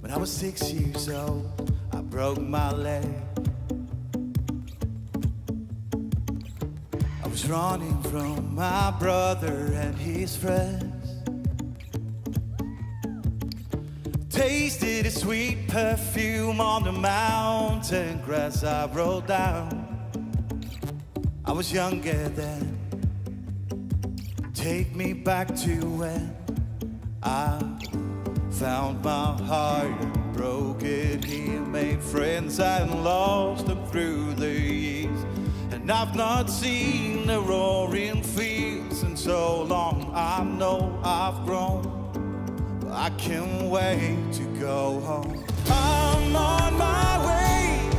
When I was 6 years old, I broke my leg. I was running from my brother and his friends. Tasted a sweet perfume on the mountain grass I rolled down. I was younger then. Take me back to when I found my heart and broke it here. Made friends and lost them through the years. And I've not seen the roaring fields in so long. I know I've grown, but I can't wait to go home. I'm on my way,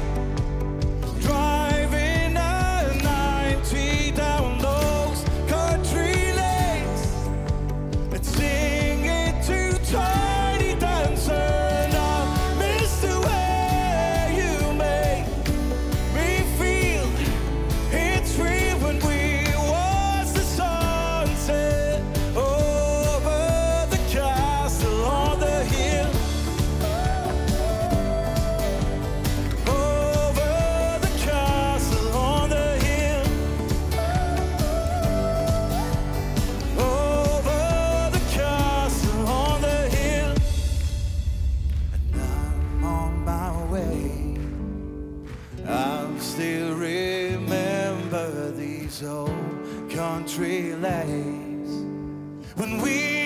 driving a 90 down those country lanes and singing to Tiny Dancer. And I miss the way you make me feel. It's real when we watch the sunset over the castle on the hill. Over the castle on the hill. Over the castle on the hill. And I'm on my way. I still remember these old country lanes when we